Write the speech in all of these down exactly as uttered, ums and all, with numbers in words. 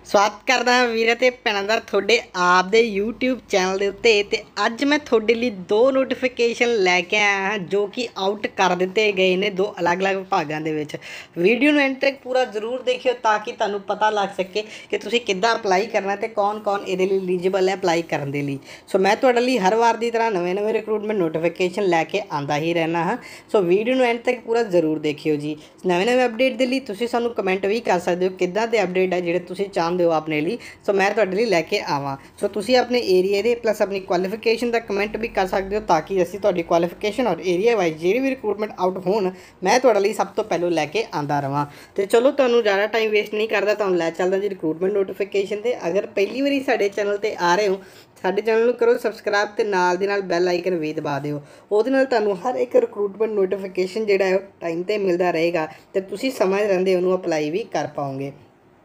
स्वागत करदा हाँ वीर ते भैणां दा तुहाडे आपदे यूट्यूब चैनल दे उत्ते ते अज मैं तुहाडे लई दो नोटिफिकेशन लैके आया हाँ जो कि आउट कर दिते गए ने दो अलग अलग विभागां दे विच। वीडियो नूं एंड तक पूरा जरूर देखियो ताकि तुहानूं पता लग सके कि तुसीं किद्दां अपलाई करना ते कौन कौन इहदे लई एलीजिबल है अपलाई करन दे लई। सो मैं तुहाडे लई हर वार दी तरह नवें नवें रिक्रूटमेंट नोटिफिकेशन लैके आंदा ही रहना हाँ। सो वीडियो नूं एंड तक पूरा जरूर देखियो जी। नवें नवें अपडेट दे लई तुसीं सानूं कमेंट भी कर सकदे हो किद्दां दे अपडेट है जिहड़े तुसीं चाहुंदे हो अपने लिए। सो मैं तुहाडे लई लैके आवां। सो तुसीं अपने एरिया दे प्लस अपनी क्वालिफिकेशन का कमेंट भी कर सकते हो ताकि असीं तुहाडी क्वालिफिकेशन और एरिया वाइज जिहड़ी भी रिक्रूटमेंट आउट होण मैं तुहाडे लई सब तो पहलों लैके आंदा रवां। ते चलो तुहानूं ज़्यादा टाइम वेस्ट नहीं करदा, तुहानूं लै चलदा जी रिक्रूटमेंट नोटिफिकेशन ते। अगर पहली वारी साडे चैनल ते आ रहे हो साडे चैनल नूं करो सबसक्राइब ते नाल दी नाल बैल आइकन भी दबा दिओ। ਉਹਦੇ ਨਾਲ ਤੁਹਾਨੂੰ हर एक रिक्रूटमेंट नोटिफिकेशन ਜਿਹੜਾ ਹੈ टाइम ਤੇ मिलता रहेगा ਤੇ ਤੁਸੀਂ ਸਮਝ ਰਹਿੰਦੇ ਉਹਨੂੰ ਅਪਲਾਈ भी कर पाओगे।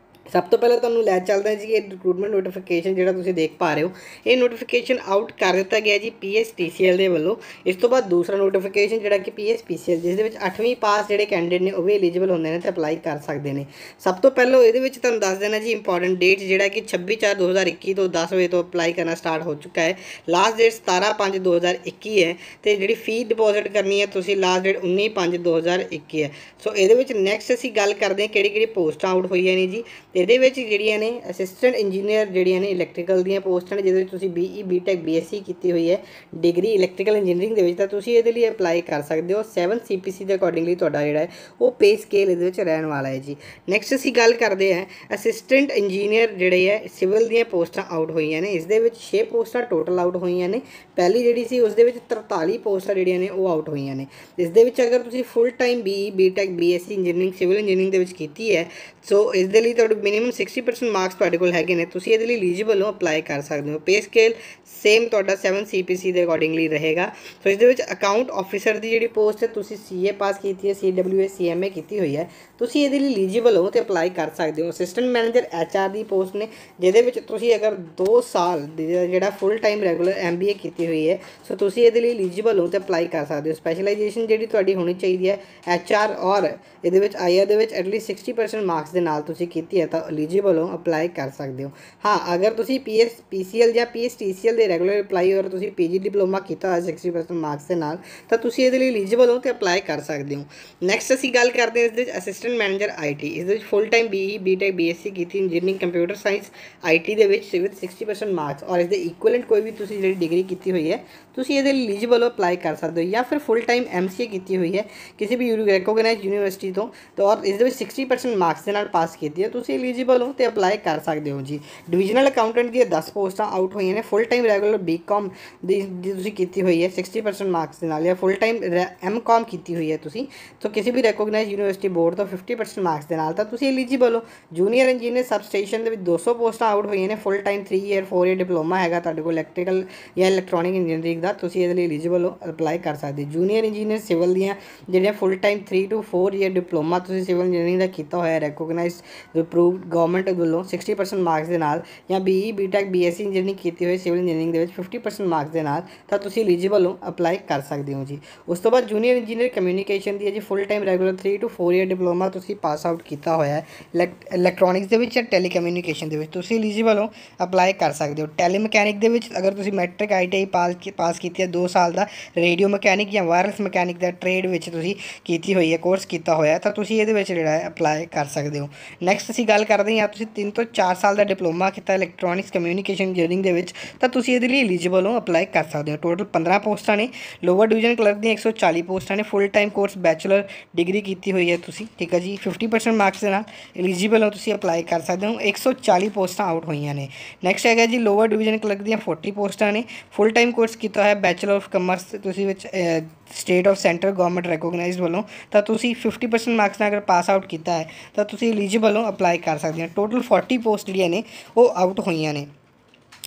सब तो पहले तुहानूं लै चलदा जी ये रिक्रूटमेंट नोटिफिकेशन जिहड़ा तुसीं देख पा रहे हो ये नोटिफिकेशन आउट कर दिता गया जी P S T C L दे वल्लों। इस तो बाद दूसरा नोटिफिकेशन जिहड़ा कि P S P C L जिस दे विच अठवीं पास जिहड़े कैंडिडेट ने वो भी एलीजिबल होंदे ने ते अपलाई कर सकदे ने। सब तो पहलों इहदे विच तुहानूं दस देना जी इंपॉर्टेंट डेट जिहड़ा कि छब्बी चार दो हज़ार इक्की तो दस बजे तो अपलाई करना स्टार्ट हो चुका है। लास्ट डेट सतारह पाँच दो हज़ार इक्की है तो जिहड़ी फी डिपॉजिट करनी है तुसीं लास्ट डेट उन्नी पाँच दो हज़ार इक्की है। सो इहदे विच नैक्सट असीं गल करदे किहड़ी किहड़ी पोस्टां आउट होईयां ने जी। इहदे विच जिहड़ियां ने असिस्टेंट इंजीनियर जिहड़ियां ने इलैक्ट्रिकल दीयां पोस्टां ने जिहदे विच तुसीं B E B tech B S C कीती हुई है डिग्री इलैक्ट्रिकल इंजीनियरिंग दे विच तां तुसीं इहदे लई अपलाई कर सकदे हो। सैवन सी पी सी दे अकॉर्डिंगली तुहाडा जिहड़ा है वो पे स्केल इहदे विच रहण वाला है जी। नैक्सट असीं गल करदे हां असिस्टेंट इंजीनियर जिहड़े है सिविल दीयां पोस्टां आउट होईयां ने। इस दे विच छे पोस्टां टोटल आउट होईयां ने। पहली जिहड़ी सी उस दे विच तरताली पोस्टां जिहड़ियां ने वो आउट होईयां ने। इस दे विच अगर तुसीं full time B E B tech B S C engineering civil engineering दे विच कीती है सो इस दे लई तुहाडे मिनिमम सिक्सटी परसेंट मार्क्स तुहाडे कोल हैगे ने तुसीं इहदे लई एलीजिबल हो अपलाई कर सकदे हो। पे स्केल सेम तुहाडा सैवन सी पी सी दे अकॉर्डिंगली रहेगा। सो इस दे विच अकाउंट ऑफिसर दी जिहड़ी पोस्ट है तुसीं सी ए पास कीती है C W A C M A कीती हुई है तुसीं इहदे लई एलीजिबल हो ते अपलाई कर सकदे हो। असिस्टेंट मैनेजर एच आर दी पोस्ट ने जिहदे विच तुसीं अगर दो साल जिहड़ा full time regular M B A कीती हुई है सो तुसीं इहदे लई एलीजिबल हो ते अपलाई कर सकदे हो। स्पैशलाइजेशन जिहड़ी तुहाडी होनी चाहिदी है एच आर और इहदे विच आई आर दे विच एटलीस्ट सिक्सटी परसेंट मार्क्स दे नाल तुसीं कीती है तां एलीजिबल हो अपलाई कर सकदे हो। हाँ अगर तुसीं P S P C L या P S T C L दे रैगूलर अपलाई और तुसीं पी जी डिप्लोमा कीता होया सिक्सटी परसेंट मार्क्स दे नाल तां तुसीं इहदे लई एलीजिबल हो ते अपलाई कर सकदे हो। नैक्सट असीं गल करदे हां इस दे विच असिस्टेंट मैनेजर आई टी। इस दे विच full time B E B tech B S C कीती engineering computer science I T दे विच विद सिक्सटी परसेंट मार्क्स और इस दे इक्वलेंट कोई भी तुसीं जिहड़ी डिग्री कीती हुई है तुसीं इहदे लई एलीजिबल हो अपलाई कर सकदे हो। या फिर full time M C A कीती हुई है किसी भी रिकॉगनाइज यूनिवर्सिटी तो तो और इस दे विच सिक्सटी परसेंट मार्क्स दे नाल पास कीती है तुसीं एलीजिबल हो ते अपलाई कर सकदे हो जी। डिविजनल अकाउंटेंट दी दस पोस्टां आउट होईयां ने। Full time regular B com दी तुसीं कीती हुई है सिक्सटी परसेंट मार्क्स दे नाल या फुल टाइम एम कॉम कीती हुई है तुसीं तो किसी भी रिकॉगनाइज यूनिवर्सिटी बोर्ड तो फिफ्टी परसेंट मार्क्स दे नाल तां तुसीं एलीजिबल हो। जूनीयर इंजीनियर सब स्टेशन दे विच दो सौ पोस्टां आउट होईयां ने। Full time three year four year diploma हैगा तुहाडे कोल इलैक्ट्रिकल या इलैक्ट्रॉनिक इंजीनियरिंग दा तुसीं इहदे लई एलीजिबल हो अपलाई कर सकदे। जूनीयर इंजीनियर सिविल ਦੀਆਂ ਜਿਹੜੀਆਂ full time three two four year diploma ਤੁਸੀਂ सिविल इंजीनियरिंग ਦਾ ਕੀਤਾ ਹੋਇਆ ਰੈਕੋਗਨਾਈਜ਼ਡ ਅਪਰੂਵਡ ਗਵਰਨਮੈਂਟ ਵੱਲੋਂ सिक्सटी परसेंट ਮਾਰਕਸ ਦੇ ਨਾਲ ਜਾਂ B E B tech B S C engineering ਕੀਤੀ ਹੋਈ ਸਿਵਲ ਇੰਜੀਨੀਅਰਿੰਗ ਦੇ ਵਿੱਚ फिफ्टी परसेंट ਮਾਰਕਸ ਦੇ ਨਾਲ ਤਾਂ ਤੁਸੀਂ ਐਲੀਜੀਬਲ ਹੋ ਅਪਲਾਈ ਕਰ ਸਕਦੇ ਹੋ ਜੀ। ਉਸ ਤੋਂ ਬਾਅਦ ਜੂਨੀਅਰ ਇੰਜੀਨੀਅਰ ਕਮਿਊਨੀਕੇਸ਼ਨ ਦੀ ਹੈ ਜੀ full time regular three two four year diploma ਤੁਸੀਂ ਪਾਸ ਆਊਟ ਕੀਤਾ ਹੋਇਆ ਹੈ ਇਲੈਕਟ੍ਰੋਨਿਕਸ ਦੇ ਵਿੱਚ ਜਾਂ ਟੈਲੀ ਕਮਿਊਨੀਕੇਸ਼ਨ ਦੇ ਵਿੱਚ ਤੁਸੀਂ ਐਲੀਜੀਬਲ ਹੋ ਅਪਲਾਈ ਕਰ ਸਕਦੇ ਹੋ। ਟੈਲੀ ਮਕੈਨਿਕ ਦੇ ਵਿੱਚ ਅਗਰ ਤੁਸੀਂ ਮੈਟ੍ਰਿਕ ਆਈ ਟੀ ਆਈ ਪਾਸ ਪਾਸ ਕੀਤੀ ਹੈ दो ਸਾਲ ਦਾ ਰੇਡੀਓ ਮਕੈਨਿਕ ਜਾਂ ਵਾਇਰਲੈਸ ਮਕੈਨਿਕ ਦਾ ਟ੍ਰੇਡ ਵਿੱਚ ਤੁਸੀਂ ਕੀਤੀ ਹੋਈ ਹੈ ਕੋਰਸ ਕੀਤਾ ਹੋਇਆ ਤਾਂ ਤੁਸੀਂ ਇਹਦੇ ਵਿੱਚ ਜਿਹੜਾ ਹੈ ਅਪਲਾਈ ਕਰ ਸਕਦੇ ਹੋ। ਨੈਕਸਟ ਅਸੀਂ ਗੱਲ ਕਰਦੇ ਹਾਂ ਤੁਸੀਂ ਤਿੰਨ ਤੋਂ ਚਾਰ ਸਾਲ ਦਾ ਡਿਪਲੋਮਾ ਕੀਤਾ ਇਲੈਕਟ੍ਰੋਨਿਕਸ ਕਮਿਊਨੀਕੇਸ਼ਨ ਇੰਜੀਨੀਅਰਿੰਗ ਦੇ ਵਿੱਚ ਤਾਂ ਤੁਸੀਂ ਇਹਦੇ ਲਈ ਐਲੀਜੀਬਲ ਹੋ ਅਪਲਾਈ ਕਰ ਸਕਦੇ ਹੋ। ਟੋਟਲ ਪੰਦਰਾਂ ਪੋਸਟਾਂ ਨੇ। ਲੋਅਰ ਡਿਵੀਜ਼ਨ ਕਲਰਕ ਦੀਆਂ एक सौ चालीस पोस्टां ने। Full time course bachelor degree की हुई है तुसी ठीक है जी फिफ्टी परसेंट मार्क्स के नाल एलीजिबल हो तुसी अप्लाई कर सकते हो। एक सौ चालीस पोस्टां आउट हुई ने। नैक्सट है जी लोअर डिवीजन क्लर्क दी फोर्टी पोस्टां ने। फुल टाइम कोर्स किया है बैचलर ऑफ कमर्स तुसी विच state of central government recognise वालों तो तुसी फिफ्टी परसेंट मार्क्स ने अगर पास आउट किया है तो तुसी एलीजिबल हो अप्लाई कर सकते हैं। टोटल फोर्टी पोस्ट जिहड़ियां ने वो आउट हुई ने।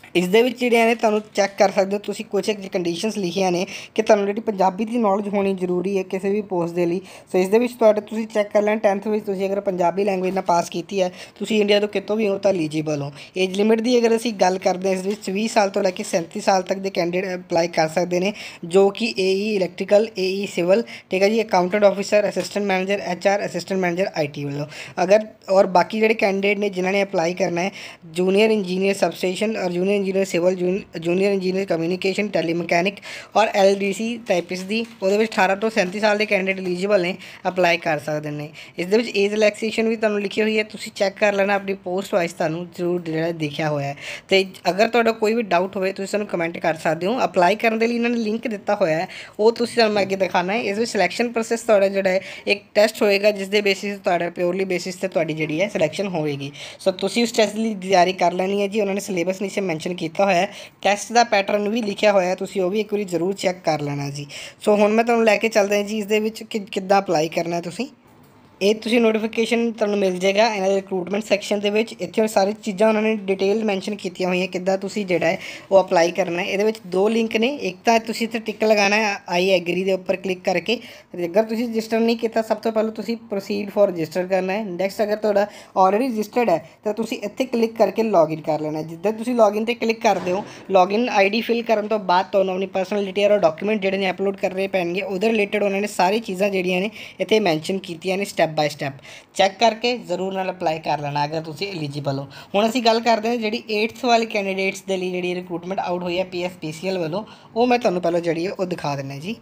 इस दे विच जिहड़ियां ने तुहानूं चैक कर सकते हो तुसीं कुछ कंडीशनस लिखियां ने कि तुहानूं जिहड़ी पंजाबी दी नॉलेज होनी जरूरी है किसी भी पोस्ट दे लई। सो इस दे विच तुहाडे तुसीं चैक कर लैना टेंथ विच तुसीं अगर पंजाबी लैंगुएज नाल पास कीती है तुसीं इंडिया तो कितों भी हो तां एलीजिबल हो। एज लिमिट की अगर असीं गल करदे हां इस विच बीस साल तो लैके सैंती साल तक के कैंडिडेट अपलाई कर सकते हैं जो कि ए ई इलैक्ट्रीकल ए ई सिविल ठीक है जी accountant officer assistant manager H R assistant manager I T वालों। अगर और बाकी जिहड़े कैंडिडेट ने जिन्होंने अपलाई करना है जूनियर इंजीनियर सबस्टेशन और junior engineer civil junior engineer communication tele mechanic और एल डी सी टाइपिस्ट दी वो अठारह तो सैंती साल के कैंडिडेट एलीजिबल ने अपलाई कर सकते हैं। इस दे विच एज रिलैक्सेशन भी तुहानूं लिखी हुई है तुसीं चैक कर लेना अपनी पोस्ट वाइज तुहानूं जरूर जिहड़ा दिखिया होया है। तो अगर तुहाडा कोई भी डाउट होवे तुसीं सानूं कमेंट कर सकते हो। अपलाई करने के लिए इन्होंने लिंक दिता होया है वो तुसीं सानूं मैं अगे दिखाना है। इस विच सिलैक्शन प्रोसैस तुहाडा जिहड़ा है एक टैसट होएगा जिस दे बेसिस तुहाडा प्योरली बेसिस ते तुहाडी जिहड़ी है सिलैक्शन होएगी। सो तुसीं उस टैसट दी तैयारी कर लैनी है जी। उन्होंने सिलेबस नीचे मैंशन किया होया है टैसट का पैटर्न भी लिखा होया है तुसीं वो भी एक बार जरूर चैक कर लेना जी। सो हुण मैं तुहानूं लैके चलदा जी इस दे विच कि किद्दां अपलाई करना है तुसीं ये तुसीं नोटिफिकेशन तुहानूं मिल जाएगा इन्हां दे रिक्रूटमेंट सैक्शन दे विच। इत्थे सारी चीज़ां उन्होंने डिटेल मैंशन कीतियां होईयां किद्दां तुसीं जिहड़ा है वो अपलाई करना है। इहदे विच दो लिंक ने एक तां तुसीं इत्थे टिक लगाना है आई एग्री दे उपर क्लिक करके अगर तुसीं रजिस्टर नहीं किया सब तो पहले तुसीं प्रोसीड फॉर रजिस्टर करना है। नैक्सट अगर तुहाडा ऑलरेडी रजिस्टर्ड है तो तुसीं इत्थे क्लिक करके लॉगिन कर लेना है। जिद्दां तुसीं लॉगिन ते क्लिक करदे हो लॉगिन आई डी फिल करन तो बाद तुहानूं अपनी पर्सनल डिटेल और डॉक्यूमेंट जिहड़े ने अपलोड करने पैणगे उहदे रिलेटेड उन्होंने सारी चीज़ां जिहड़ियां ने इत्थे मैंशन कीतियां ने स्टैप बाय स्टैप चैक करके जरूर नाल अप्लाई कर लेना अगर तुसीं एलीजिबल हो। हुण असीं गल करदे हां जिहड़ी एट्थ वाले कैंडीडेट्स दे लई जिहड़ी रिक्रूटमेंट आउट होई है P S P C L वालों वो मैं तुहानूं पहले जिहड़ी है वो दिखा दिंदा जी।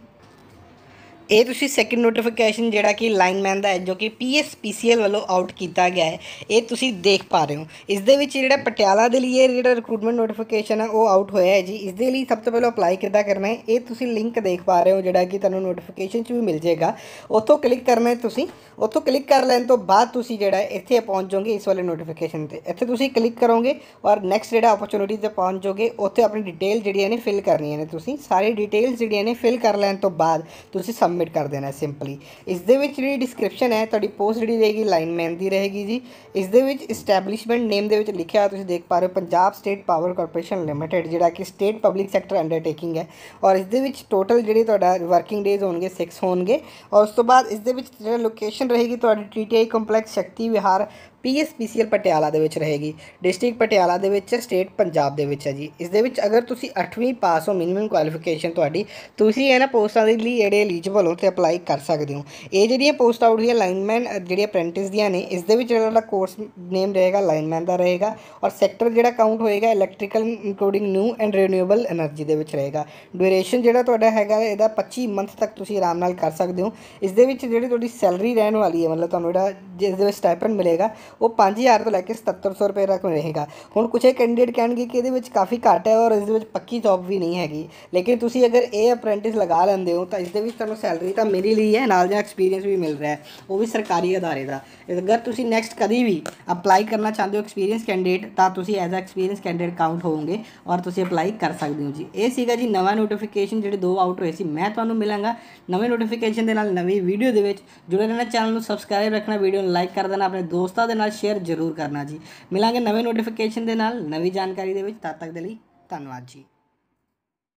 ये तुसीं सैकेंड नोटिफिकेशन जिहड़ा कि लाइनमैन दा है जो कि P S P C L वालों आउट किया गया है ये तुसीं देख पा रहे हो। इस दे विच जिहड़ा पटियाला दे लिए जिहड़ा रिक्रूटमेंट नोटिफिकेशन है वो आउट होया है जी। इस दे लई सब तो पहले अप्लाई किद्दां करना है ये तुसीं लिंक देख पा रहे हो जिहड़ा कि तुहानूं नोटिफिकेशन च भी मिल जाएगा उत्थों क्लिक करना है तुसीं उत्थों क्लिक कर लैण तो बाद तुसीं जिहड़ा है इत्थे पहुँच जाओगे इस वाले नोटिफिकेशन ते इत्थे तुसीं क्लिक करोगे और नैक्सट जिहड़ा अपॉर्चुनिटी ते पहुँच जाओगे उत्थे अपनी डिटेल जिहड़ियां ने फिल करनियां ने तुसीं सारी डिटेल्स जिहड़ियां ने फिल कर लैण तो बाद तुसीं सबमिट कर देना सिंपली। इस दे विच जिहड़ी डिस्क्रिप्शन है तुहाडी पोस्ट जिहड़ी रहेगी लाइनमैन दी रहेगी जी। इस दे विच इस्टैबलिशमेंट नेम दे विच लिखिआ तुसीं देख पा रहे हो Punjab state power corporation limited जिहड़ा कि स्टेट पब्लिक सैक्टर अंडरटेकिंग है और इस दे विच टोटल जिहड़ी तुहाडा वर्किंग डेज होणगे सिक्स होणगे और उस तो बाद इस दे विच जिहड़ा लोकेशन रहेगी तुहाडी T T I complex Shakti Vihar P S P C L Patiala दे विच रहेगी डिस्ट्रिक्ट पटियाला दे विच स्टेट पंजाब दे विच है जी। इस दे विच अगर तुसीं अठवीं पास हो मिनिमम क्वालिफिकेशन तुहाडी तुसीं इन्हां पोस्टां दे लई जिहड़े एलीजिबल हो ते अपलाई कर सकदे हो। ये जिहड़ियां पोस्ट आउट हुई लाइनमैन जिहड़ी अप्रैंटिस दियां ने इस दे विच जिहड़ा कोर्स नेम रहेगा लाइनमैन दा रहेगा और सैक्टर जिहड़ा काउंट होएगा electrical including new and renewable energy दे विच रहेगा। ड्यूरेशन जिहड़ा तुहाडा हैगा इहदा पच्ची मंथ तक तुसीं आराम नाल कर सकदे हो। इस दे विच जिहड़ी तुहाडी सैलरी रहण वाली है मतलब तुहानूं जिहड़ा जिस दे विच स्टाइपेंड मिलेगा वो पाँच हज़ार तो लैके सत्तर सौ रुपये तक रहेगा। हुण कुछ कैंडीडेट कहेंगे कि ये काफ़ी घट है और इस पक्की जॉब भी नहीं हैगी लेकिन तुसीं अगर ये अप्रैंटिस लगा लेंदे हो तो इस दे विच तुहानूं सैलरी तो मिल ही रही है नाल दा एक्सपीरियंस भी मिल रहा है वो भी सरकारी अदारे का। अगर तुसीं नैक्सट कभी भी अपलाई करना चाहते हो एक्सपीरियंस कैंडीडेट तो तुसीं as a experience candidate count होवोगे और तुसीं अपलाई कर सकते हो जी। ये सीगा जी नवा नोटिफिकेशन जिहड़े दो आउट होए सी। मैं तुहानूं मिलांगा नवे नोटिफिकेशन दे नाल नवी वीडियो दे विच। जुड़े रहना चैनल नूं सबसक्राइब रखना वीडियो नूं लाइक कर देना अपने दोस्तां दे नाल शेयर जरूर करना जी। मिलांगे नवे नोटिफिकेशन दे नाल नवी जानकारी दे विच तद तक दे लई धन्नवाद जी।